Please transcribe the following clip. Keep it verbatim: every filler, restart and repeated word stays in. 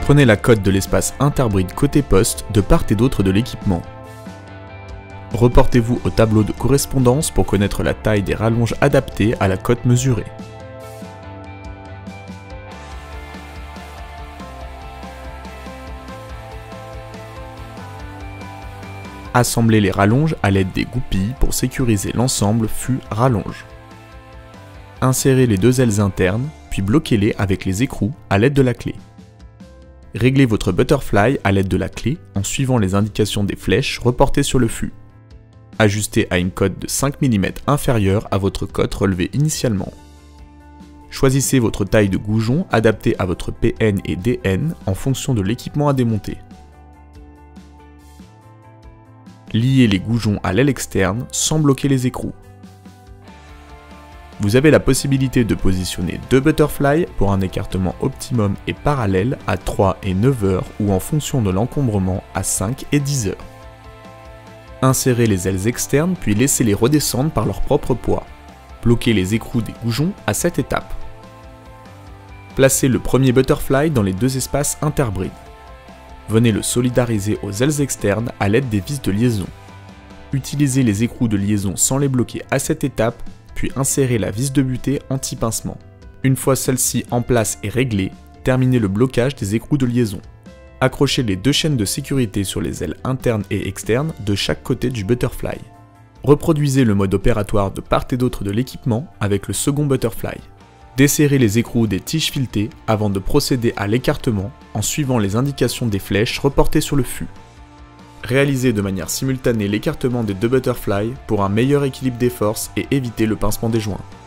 Prenez la cote de l'espace interbride côté poste de part et d'autre de l'équipement. Reportez-vous au tableau de correspondance pour connaître la taille des rallonges adaptées à la cote mesurée. Assemblez les rallonges à l'aide des goupilles pour sécuriser l'ensemble fût-rallonge. Insérez les deux ailes internes, puis bloquez-les avec les écrous à l'aide de la clé. Réglez votre butterfly à l'aide de la clé en suivant les indications des flèches reportées sur le fût. Ajustez à une cote de cinq millimètres inférieure à votre cote relevée initialement. Choisissez votre taille de goujon adaptée à votre P N et D N en fonction de l'équipement à démonter. Liez les goujons à l'aile externe sans bloquer les écrous. Vous avez la possibilité de positionner deux butterflies pour un écartement optimum et parallèle à trois et neuf heures ou en fonction de l'encombrement à cinq et dix heures. Insérez les ailes externes puis laissez-les redescendre par leur propre poids. Bloquez les écrous des goujons à cette étape. Placez le premier butterfly dans les deux espaces interbrides. Venez le solidariser aux ailes externes à l'aide des vis de liaison. Utilisez les écrous de liaison sans les bloquer à cette étape, puis insérez la vis de butée anti-pincement. Une fois celle-ci en place et réglée, terminez le blocage des écrous de liaison. Accrochez les deux chaînes de sécurité sur les ailes internes et externes de chaque côté du butterfly. Reproduisez le mode opératoire de part et d'autre de l'équipement avec le second butterfly. Desserrez les écrous des tiges filetées avant de procéder à l'écartement en suivant les indications des flèches reportées sur le fût. Réalisez de manière simultanée l'écartement des deux butterflies pour un meilleur équilibre des forces et éviter le pincement des joints.